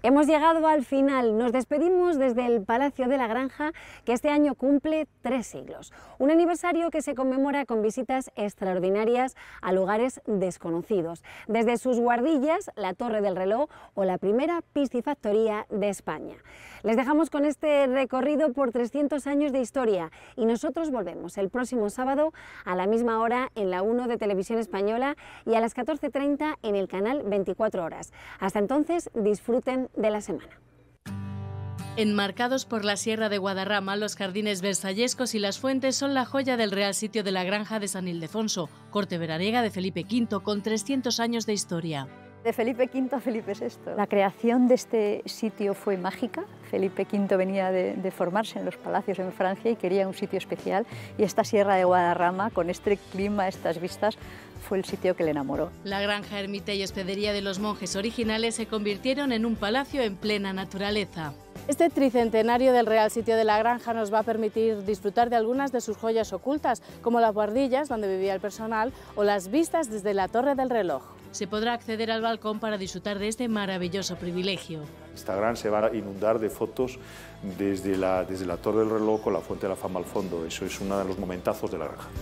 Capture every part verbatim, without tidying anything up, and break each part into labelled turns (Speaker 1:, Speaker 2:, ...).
Speaker 1: Hemos llegado al final, nos despedimos desde el Palacio de la Granja, que este año cumple tres siglos. Un aniversario que se conmemora con visitas extraordinarias a lugares desconocidos, desde sus guardillas, la Torre del Reloj o la primera piscifactoría de España. Les dejamos con este recorrido por trescientos años de historia y nosotros volvemos el próximo sábado a la misma hora en la uno de Televisión Española y a las catorce treinta en el canal veinticuatro horas. Hasta entonces, disfruten de la semana.
Speaker 2: Enmarcados por la Sierra de Guadarrama, los jardines versallescos y las fuentes son la joya del Real Sitio de la Granja de San Ildefonso, corte veraniega de Felipe quinto, con trescientos años de historia.
Speaker 3: De Felipe quinto a Felipe sexto. La creación de este sitio fue mágica. Felipe quinto venía de, de formarse en los palacios en Francia y quería un sitio especial, y esta Sierra de Guadarrama, con este clima, estas vistas, fue el sitio que le enamoró.
Speaker 2: La granja, ermita y hospedería de los monjes originales se convirtieron en un palacio en plena naturaleza.
Speaker 4: Este tricentenario del Real Sitio de la Granja nos va a permitir disfrutar de algunas de sus joyas ocultas, como las guardillas donde vivía el personal o las vistas desde la Torre del Reloj.
Speaker 2: Se podrá acceder al balcón para disfrutar de este maravilloso privilegio.
Speaker 5: Instagram se va a inundar de fotos desde la, desde la Torre del Reloj con la Fuente de la Fama al fondo. Eso es uno de los momentazos de la granja.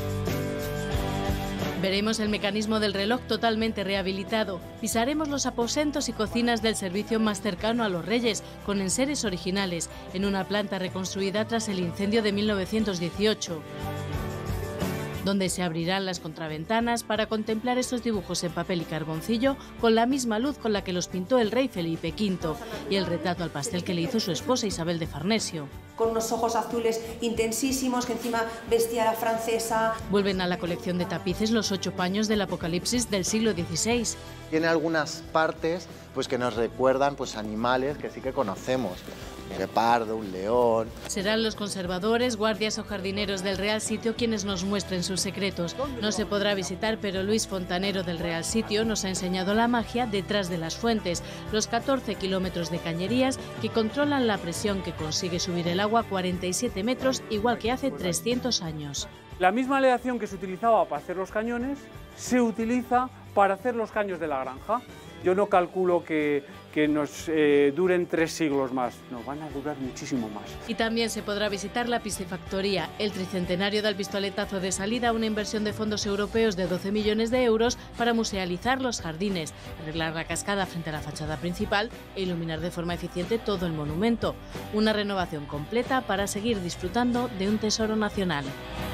Speaker 2: Veremos el mecanismo del reloj totalmente rehabilitado. Pisaremos los aposentos y cocinas del servicio más cercano a los reyes, con enseres originales, en una planta reconstruida tras el incendio de mil novecientos dieciocho. Donde se abrirán las contraventanas para contemplar esos dibujos en papel y carboncillo con la misma luz con la que los pintó el rey Felipe quinto, y el retrato al pastel que le hizo su esposa Isabel de Farnesio.
Speaker 6: Con unos ojos azules intensísimos, que encima vestía la francesa.
Speaker 2: Vuelven a la colección de tapices los ocho paños del Apocalipsis del siglo dieciséis.
Speaker 7: Tiene algunas partes pues, que nos recuerdan pues, animales que sí que conocemos. Un guepardo, un león.
Speaker 2: Serán los conservadores, guardias o jardineros del Real Sitio quienes nos muestren sus secretos. No se podrá visitar, pero Luis Fontanero del Real Sitio nos ha enseñado la magia detrás de las fuentes, los catorce kilómetros de cañerías que controlan la presión que consigue subir el agua a cuarenta y siete metros, igual que hace trescientos años.
Speaker 8: La misma aleación que se utilizaba para hacer los cañones se utiliza para hacer los caños de la granja. Yo no calculo que, que nos eh, duren tres siglos más, nos van a durar muchísimo más.
Speaker 2: Y también se podrá visitar la piscifactoría, el tricentenario del pistoletazo de salida, una inversión de fondos europeos de doce millones de euros para musealizar los jardines, arreglar la cascada frente a la fachada principal e iluminar de forma eficiente todo el monumento. Una renovación completa para seguir disfrutando de un tesoro nacional.